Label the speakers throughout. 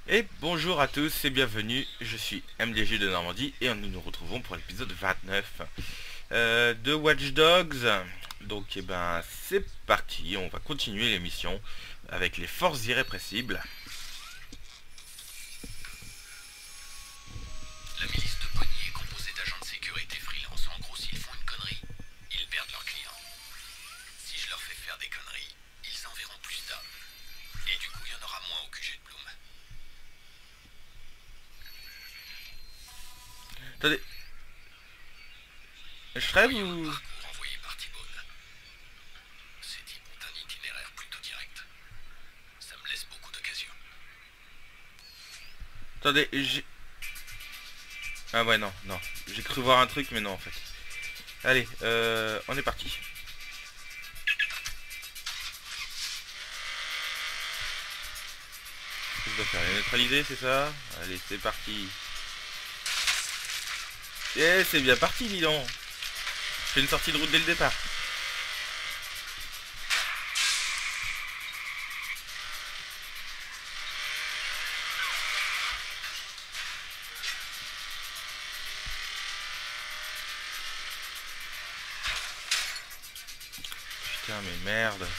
Speaker 1: Et bonjour à tous et bienvenue, je suis MDG de Normandie et nous nous retrouvons pour l'épisode 29 de Watch Dogs. Donc c'est parti, on va continuer l'émission avec les forces irrépressibles.
Speaker 2: La milice de Pogny est composée d'agents de sécurité freelance. En gros, s'ils font une connerie, ils perdent leurs clients. Si je leur fais faire des conneries, ils enverront plus d'hommes. Et du coup, il y en aura moins au QG de Bloom.
Speaker 1: Attendez. Je rêve ou...
Speaker 2: Parcours envoyé par T-Bone. Ces types ont un itinéraire plutôt direct. Ça me laisse beaucoup d'occasions.
Speaker 1: Attendez, j'ai... Ah ouais, non. J'ai cru voir un truc, mais non en fait. Allez, on est parti. Je dois faire les neutraliser, c'est ça? Allez, c'est parti. Et c'est bien parti, dis donc. Je fais une sortie de route dès le départ. Putain, mais merde.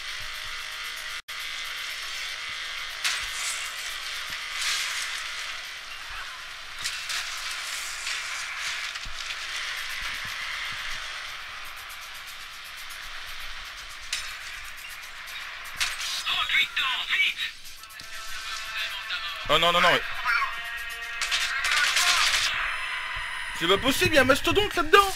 Speaker 1: Oh non, mais... C'est pas possible, il y a un mastodonte là-dedans.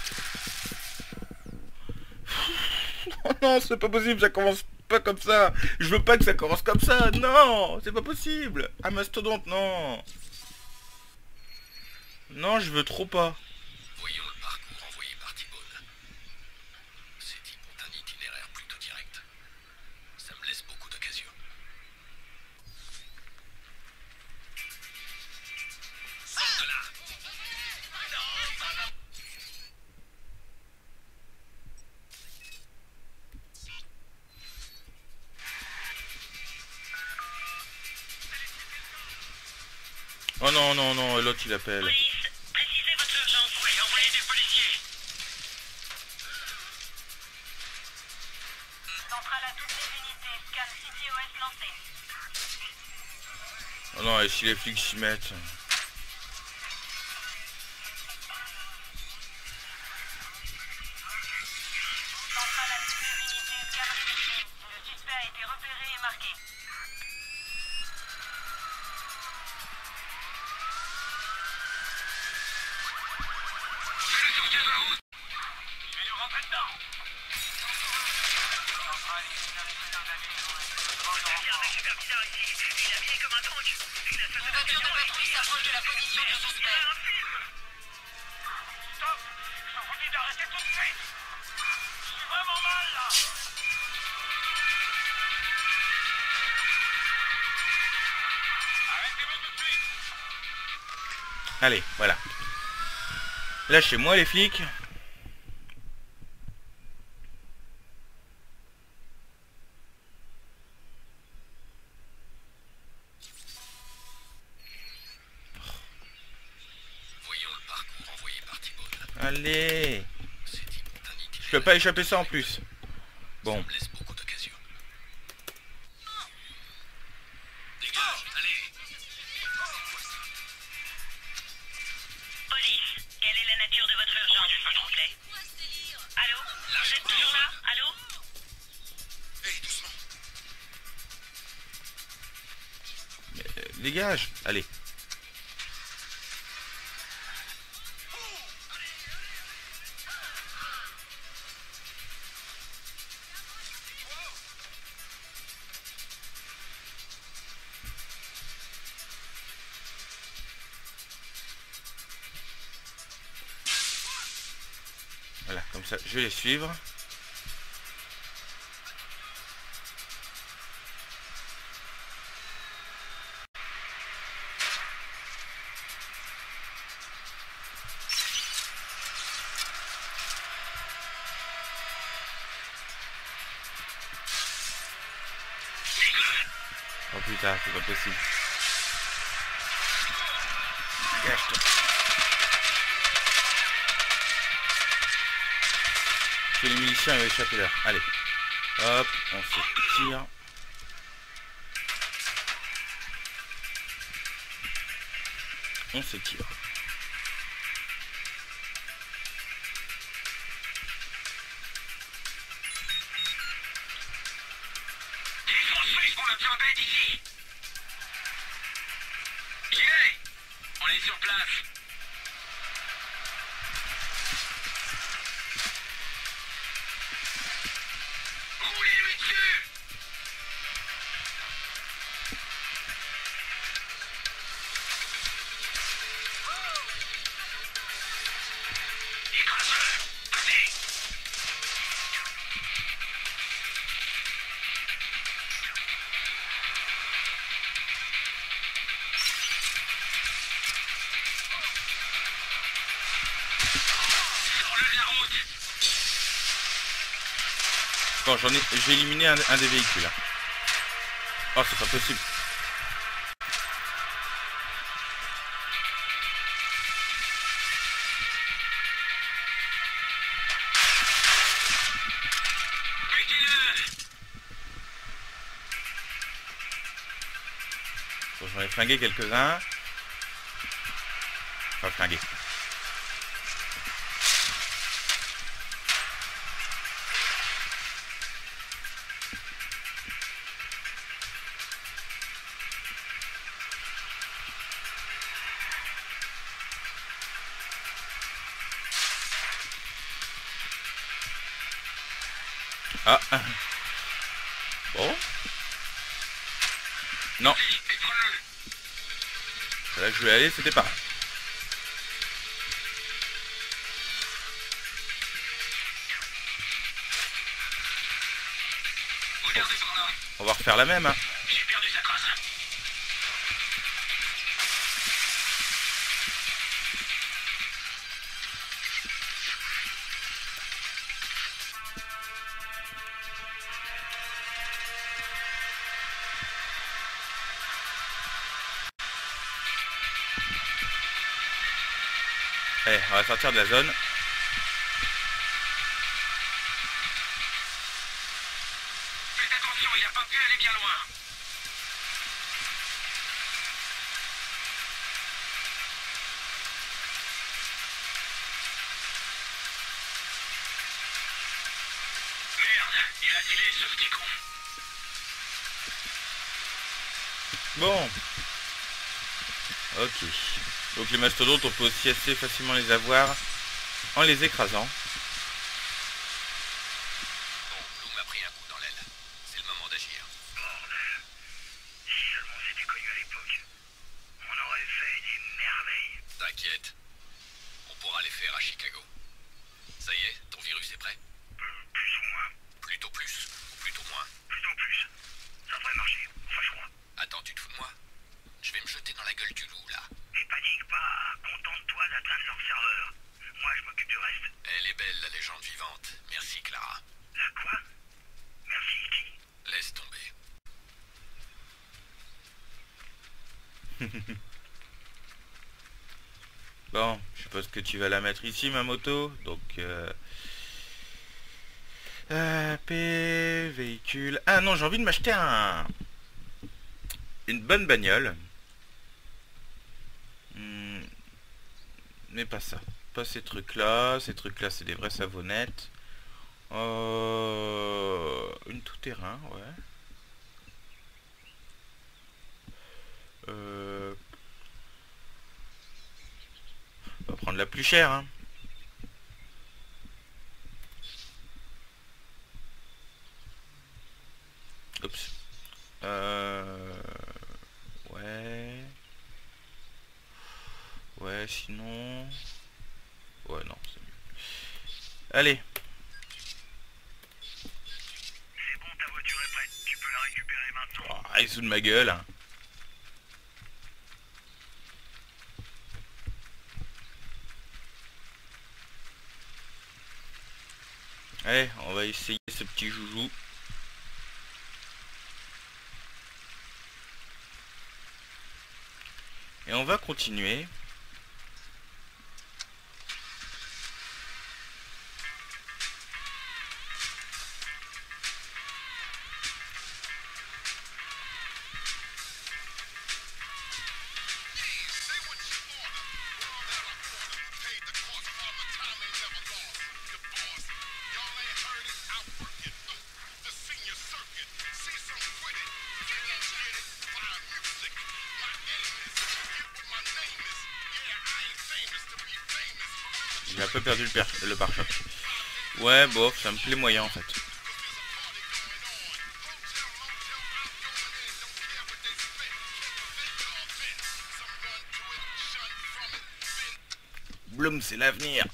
Speaker 1: Oh non, c'est pas possible, ça commence pas comme ça. Je veux pas que ça commence comme ça, non. C'est pas possible. Un mastodonte, non. Non, je veux trop pas.
Speaker 2: Voyons le parcours envoyé par T-Bone. Ces types ont un itinéraire plutôt direct. Ça me laisse beaucoup d'occasions. Sors de là!
Speaker 1: Oh non, l'autre il appelle.
Speaker 3: Police, précisez votre urgence. Oui, envoyez des policiers. Centrale à toutes les unités. Scan CTOS lancé.
Speaker 1: Oh non, et si les flics s'y mettent.
Speaker 3: Centrale à toutes les unités. Scan réussi. Le suspect a été repéré et marqué. Je vais nous rentrer dedans. Regardez, super bizarre ici. Il est habillé comme un tank. Une voiture de patrouille s'approche de la position du suspect. Stop! Je vous dis d'arrêter tout de suite. Je suis vraiment mal là. Arrêtez-vous tout de suite.
Speaker 1: Allez, voilà. Lâchez-moi les flics.
Speaker 2: Voyons le parcours envoyé par T-Bone.
Speaker 1: Allez.
Speaker 2: Ces types ont un itinéraire.
Speaker 1: Je peux pas échapper ça en plus. Bon.
Speaker 2: Ça me laisse beaucoup d'occasions. Dégage, allez!
Speaker 3: Police, quelle est la nature de votre urgence, s'il vous plaît? Allô? Vous êtes toujours là? Allô?
Speaker 2: Hey, doucement!
Speaker 1: Dégage. Allez. Voilà, comme ça, je vais les suivre. Oh putain, c'est pas possible. Dégage-toi. Que les miliciens ont échappé là. Allez. Hop, on se tire. On se tire.
Speaker 3: Défonce-les pour le plan B d'ici. J'y vais. On est sur place. Roulez-lui dessus. Écrase-le. Allez. Sors-le de la route.
Speaker 1: Bon, j'ai éliminé un des véhicules. Hein. Oh, c'est pas possible.
Speaker 3: Butez-le.
Speaker 1: Bon, j'en ai flingué quelques-uns. Enfin, flingué. Ah. Bon. Non. Là que je voulais aller, c'était pas.
Speaker 3: Regardez par là.
Speaker 1: On va refaire la même. Hein.
Speaker 3: J'ai perdu sa trace.
Speaker 1: Allez, on va sortir de la zone.
Speaker 3: Faites attention, il n'a pas pu aller bien loin. Merde, il a tiré ce petit con.
Speaker 1: Bon. Ok. Donc les mastodontes, on peut aussi assez facilement les avoir en les écrasant.
Speaker 2: Bon, Bloom a pris un coup dans l'aile. C'est le moment d'agir.
Speaker 3: Bordel. Si seulement c'était connu à l'époque. On aurait fait des merveilles.
Speaker 2: T'inquiète. On pourra les faire à Chicago. Ça y est, ton virus est prêt?
Speaker 3: Plus ou moins.
Speaker 2: Plutôt plus ou plutôt moins?
Speaker 3: Plutôt plus. Ça devrait marcher. Enfin, je crois.
Speaker 2: Attends, tu te fous de moi? Je vais me jeter dans la gueule du loup, là.
Speaker 3: Et panique pas. Contente-toi d'atteindre leur serveur. Moi, je m'occupe du reste.
Speaker 2: Elle est belle, la légende vivante. Merci, Clara.
Speaker 3: La quoi? Merci, qui?
Speaker 2: Laisse tomber.
Speaker 1: Bon, je suppose que tu vas la mettre ici, ma moto. Donc, P, véhicule... Ah non, j'ai envie de m'acheter une bonne bagnole. Mais pas ça. Pas ces trucs-là. Ces trucs-là, c'est des vraies savonnettes. Une tout-terrain, ouais. On va prendre la plus chère, hein. Oups. Ouais. Ouais, sinon... Ouais, non, c'est mieux. Allez.
Speaker 3: C'est bon, ta voiture est prête. Tu peux la récupérer maintenant.
Speaker 1: Oh, il se fout de ma gueule, hein. Allez, on va essayer ce petit joujou. Et on va continuer. J'ai un peu perdu le pare-choc. Ouais, bof, ça me plaît moyen en fait. Bloom, c'est l'avenir.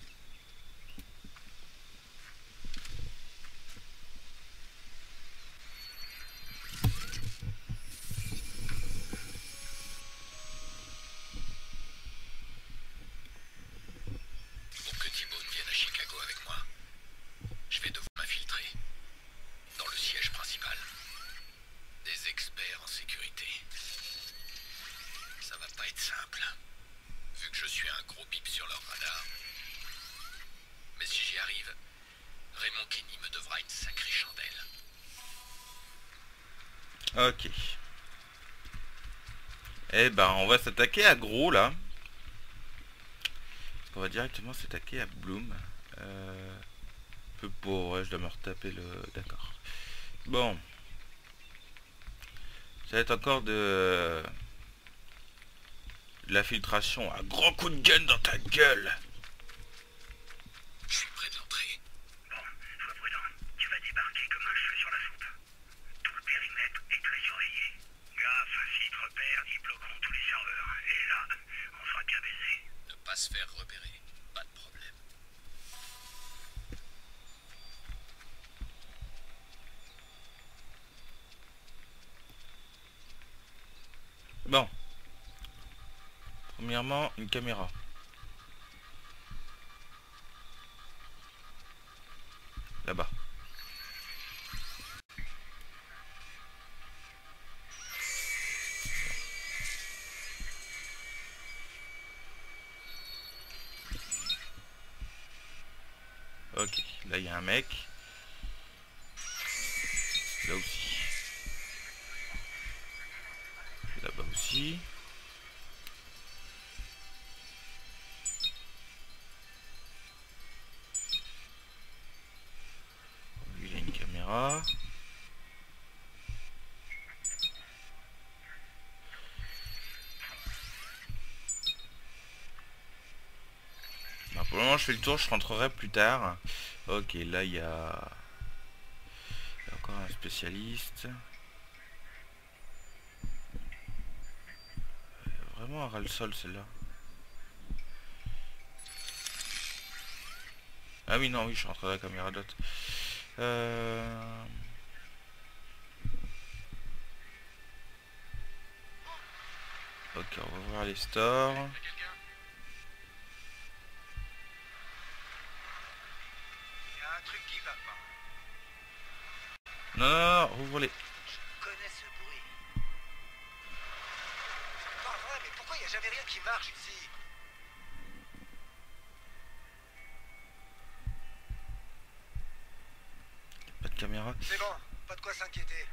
Speaker 2: Pour que Thibault ne vienne à Chicago avec moi, je vais devoir m'infiltrer dans le siège principal. Des experts en sécurité. Ça va pas être simple, vu que je suis un gros bip sur leur radar. Mais si j'y arrive, Raymond Kenny me devra une sacrée chandelle.
Speaker 1: Ok. Eh ben, on va s'attaquer à Gros, là. Parce qu'on va directement s'attaquer à Bloom. Peu pour... Ouais, je dois me retaper le... D'accord. Bon. Ça va être encore de l'infiltration à gros coup de gun dans ta gueule.
Speaker 2: Je suis près de l'entrée.
Speaker 3: Bon, sois prudent. Tu vas débarquer comme un cheveu sur la soupe. Tout le périmètre est très surveillé. Gaffe, s'ils te repèrent, ils bloqueront tous les serveurs. Et là, on sera bien baisé.
Speaker 2: Ne pas se faire repérer. Pas de problème.
Speaker 1: Bon. Premièrement, une caméra. Là-bas. Ok, là il y a un mec. Là aussi. Là-bas aussi. Lui, il y a une caméra. Bah, pour le moment, je fais le tour, je rentrerai plus tard. Ok, là il y a encore un spécialiste. Vraiment un ras-le-sol celle-là. Ah oui, non, oui, je suis rentré dans la caméra d'autre. Ok, on va voir les stores.
Speaker 3: Il y a un truc qui va pas.
Speaker 1: Non, non, non, rouvre-les.
Speaker 3: Je connais ce bruit. C'est pas vrai, mais pourquoi il n'y a jamais rien qui marche ici?
Speaker 1: Pas de caméra.
Speaker 3: C'est bon, pas de quoi s'inquiéter.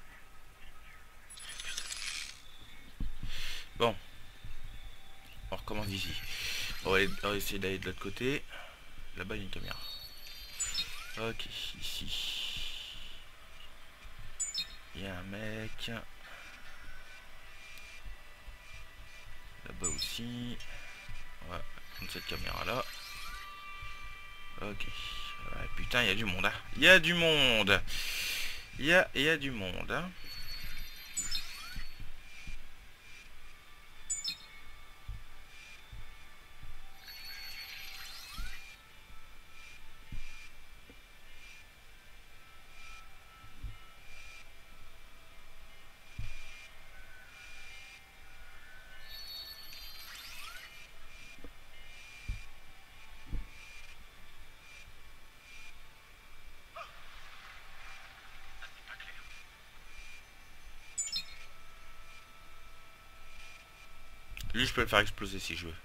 Speaker 1: Bon. On recommence d'ici. On va essayer d'aller de l'autre côté. Là-bas, il y a une caméra. Ok, ici. Il y a un mec. Là-bas aussi. On va prendre cette caméra-là. Ok. Ouais, putain, il y a du monde. Hein. Il y a du monde. Il y a du monde. Hein. Lui, je peux le faire exploser si je veux.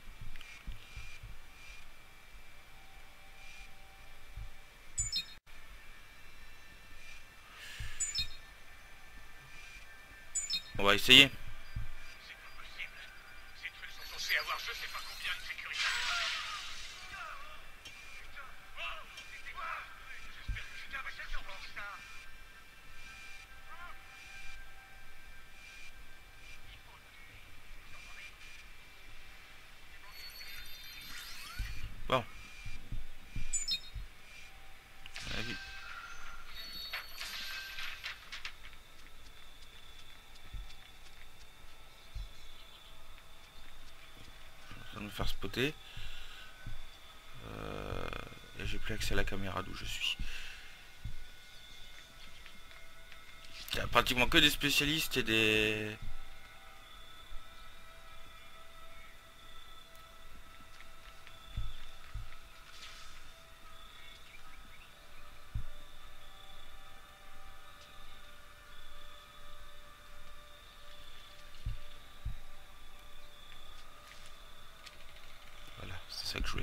Speaker 1: On va essayer.
Speaker 3: C'est pas possible. Ces trucs sont censés avoir je sais pas combien de sécurité. Putain. Oh, c'était quoi? J'espère que c'était un machin sur ça.
Speaker 1: Bon. train de me faire spotter. Et j'ai plus accès à la caméra d'où je suis. Il y a pratiquement que des spécialistes et des... Voilà, c'est ça que je voulais.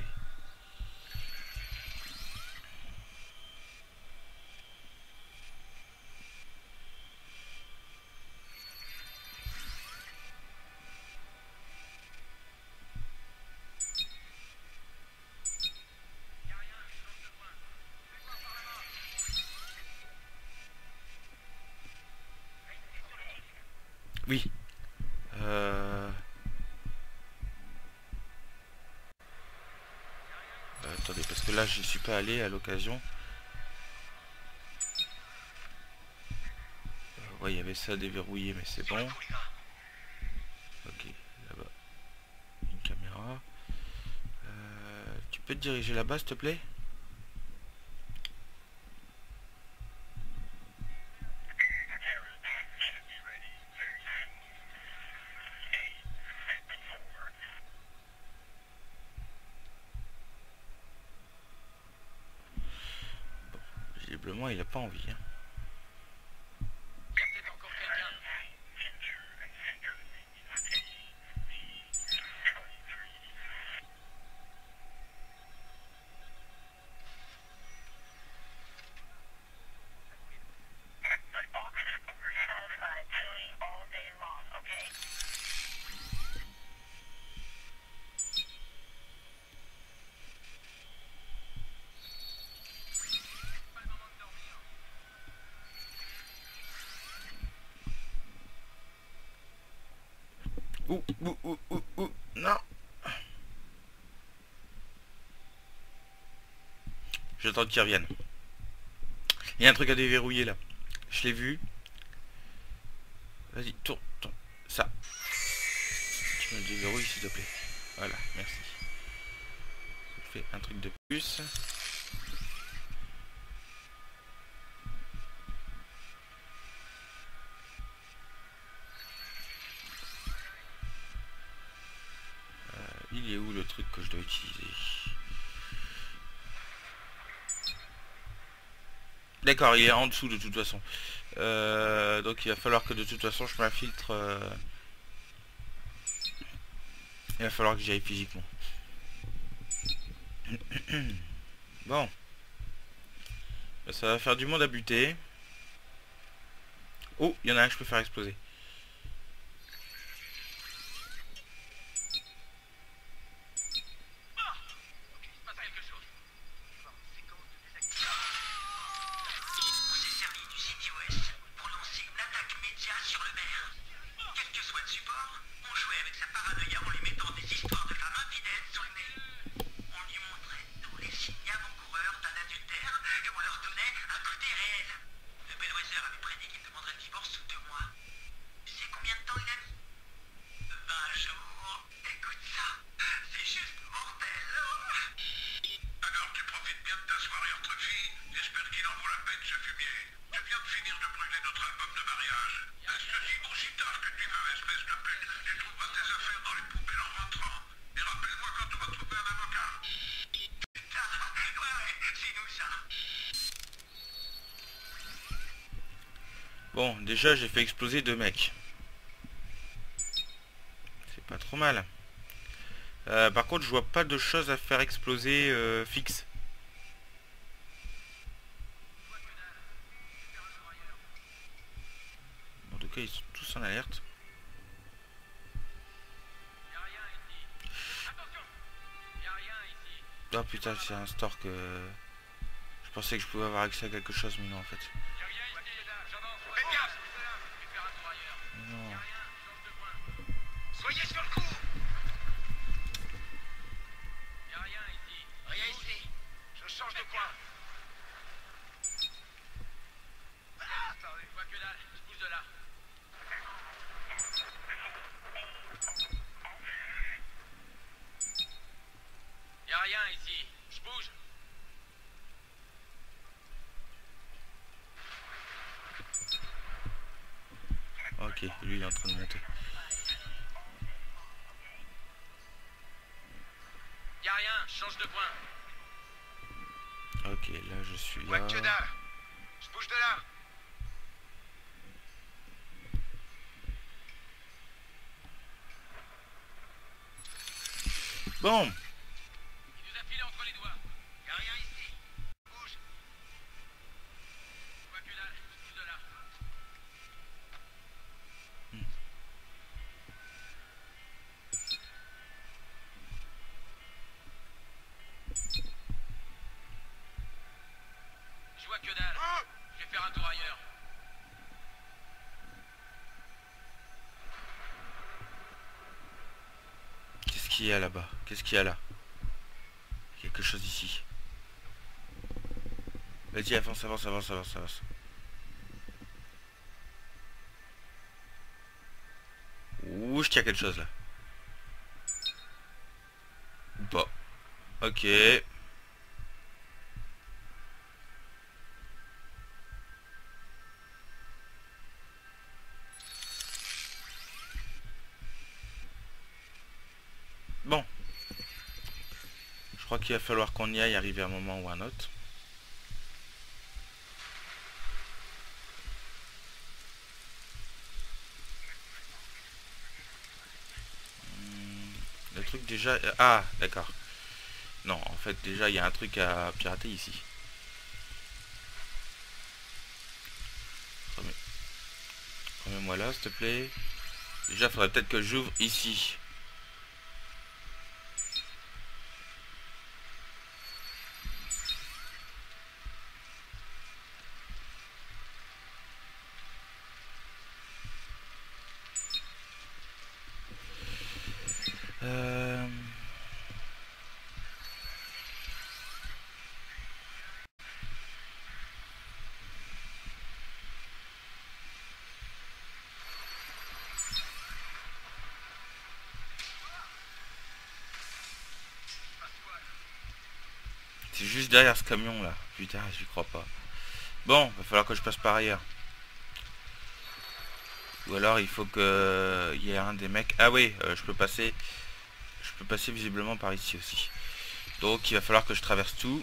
Speaker 1: Oui. Attendez, parce que là, je suis pas allé à l'occasion. Ouais, il y avait ça déverrouillé, mais c'est bon. Ok, là-bas. Une caméra. Tu peux te diriger là-bas, s'il te plaît? Visiblement, il a pas envie. Hein. Non. J'attends qu'il revienne. Il y a un truc à déverrouiller là. Je l'ai vu. Vas-y, tourne, tourne. Ça. Tu me le déverrouilles s'il te plaît. Voilà, merci. Je fais un truc de plus. Il est où le truc que je dois utiliser? D'accord, il est en dessous de toute façon. Donc il va falloir que de toute façon je m'infiltre. Il va falloir que j'y aille physiquement. Bon. Ça va faire du monde à buter. Oh, il y en a un que je peux faire exploser. Bon, déjà j'ai fait exploser 2 mecs. C'est pas trop mal. Par contre, je vois pas de choses à faire exploser fixe. En tout cas, ils sont tous en alerte. Oh putain, c'est un store que... Je pensais que je pouvais avoir accès à quelque chose, mais non en fait. Non.
Speaker 2: Soyez sur le coup. Y'a rien ici. Rien ici. Je change de coin. Je vois que dalle. Je bouge de là.
Speaker 1: Ok, lui il est en train de monter.
Speaker 2: Y'a rien, change de point.
Speaker 1: Ok, là je suis
Speaker 3: Moi
Speaker 1: là.
Speaker 3: que dalle. Je bouge de là.
Speaker 1: Bon,
Speaker 2: Il nous a filé entre les doigts. Y'a rien ici. Bouge. Quoi que dalle, je bouge de là. Je vois que dalle. Je vais faire un tour ailleurs.
Speaker 1: qu'est-ce qu'il y a là-bas? Qu'est-ce qu'il y a là? Il y a quelque chose ici. Vas-y, avance, avance, avance, avance, avance. Ouh, il y a quelque chose là. Ou pas. Ok. Bon. Je crois qu'il va falloir qu'on y aille arriver à un moment ou à un autre. Le truc déjà... Ah, d'accord. Non, en fait, déjà, il y a un truc à pirater ici. Remets-moi là, s'il te plaît. Déjà, il faudrait peut-être que j'ouvre ici. Euh... C'est juste derrière ce camion là. Putain, j'y crois pas. Bon, va falloir que je passe par ailleurs. Ou alors il faut que il y ait un des mecs. Ah oui, je peux passer. Je peux passer visiblement par ici aussi. Donc il va falloir que je traverse tout.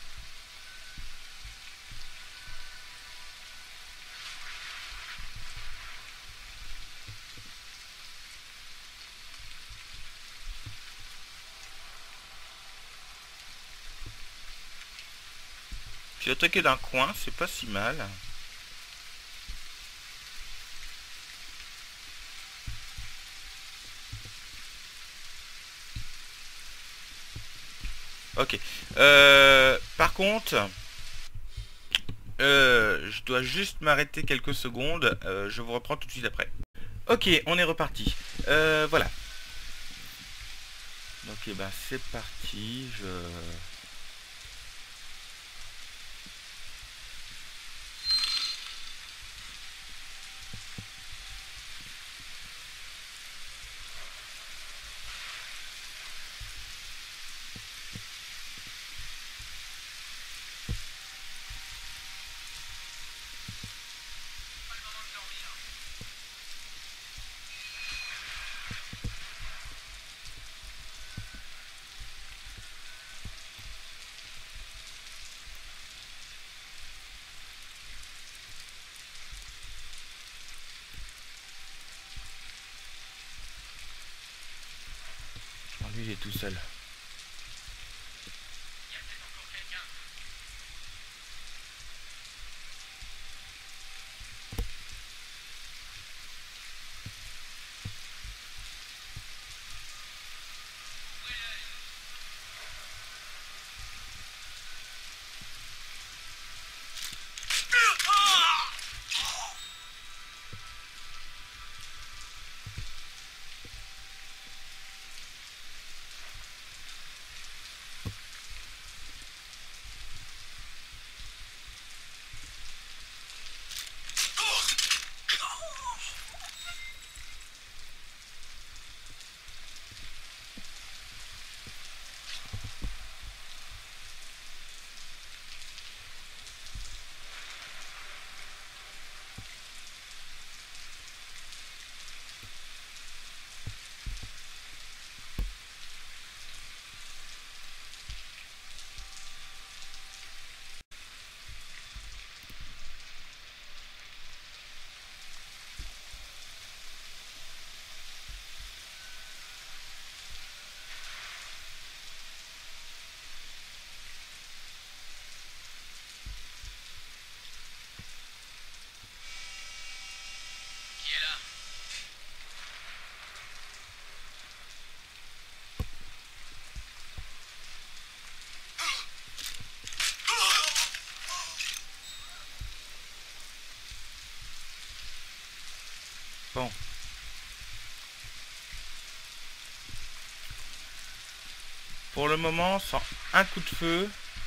Speaker 1: Puis attaquer d'un coin, c'est pas si mal. Ok. Par contre, je dois juste m'arrêter quelques secondes. Je vous reprends tout de suite après. Ok, on est reparti. Voilà. Donc, eh ben, c'est parti. Oh, lui, il est tout seul. Bon. Pour le moment, sans un coup de feu,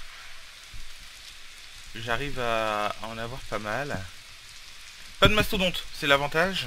Speaker 1: j'arrive à en avoir pas mal. Pas de mastodonte, c'est l'avantage.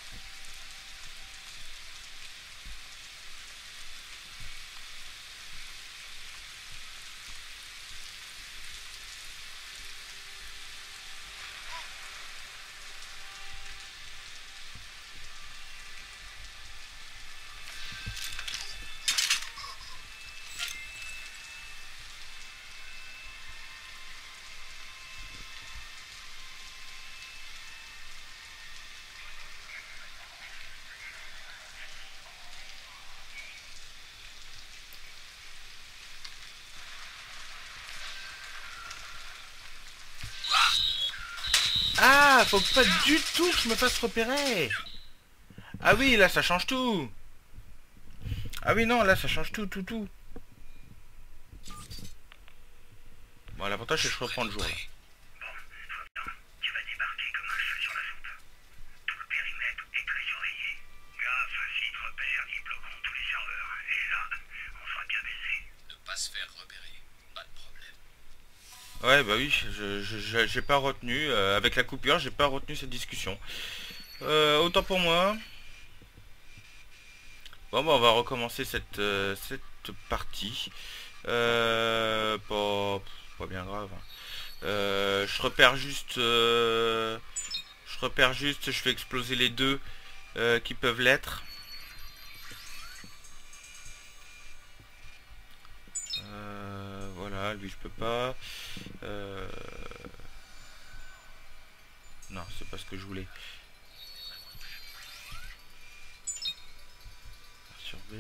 Speaker 1: Ah, faut pas du tout que je me fasse repérer. Ah oui, là ça change tout. Ah oui, non, là ça change tout, tout. Bon, l'avantage c'est que je reprends le jour là.
Speaker 3: Bon, tu vas débarquer comme un cheveu sur la soupe. Tout le périmètre est très surveillé. Gaffe, s'ils te repèrent, ils bloqueront tous les serveurs. Et là, on sera bien baisé.
Speaker 2: Ne pas se faire repérer. Pas de problème.
Speaker 1: Ouais, bah oui, j'ai pas retenu, avec la coupure, j'ai pas retenu cette discussion. Autant pour moi. Bon, bah on va recommencer cette partie. Pas bien grave. Je repère juste, je fais exploser les deux qui peuvent l'être. Voilà, lui je peux pas. Non, c'est pas ce que je voulais. Sur B.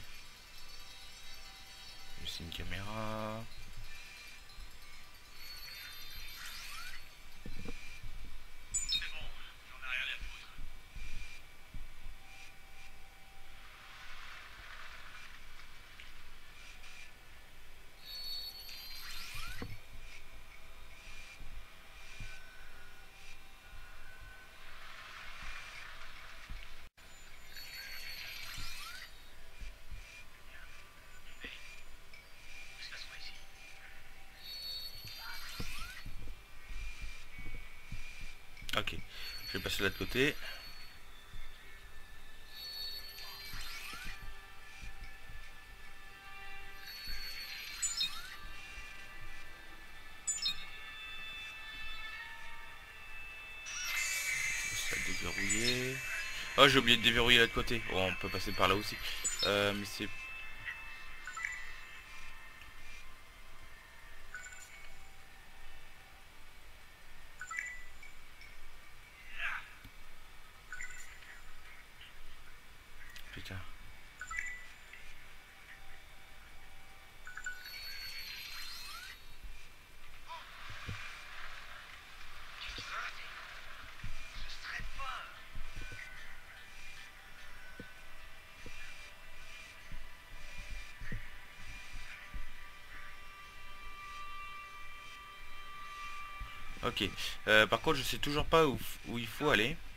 Speaker 1: C'est une caméra. Ok, je vais passer de l'autre côté. Ça déverrouiller. Oh, j'ai oublié de déverrouiller l'autre côté. Oh, on peut passer par là aussi. Mais c'est... Putain. Ok. Par contre, je sais toujours pas où il faut aller.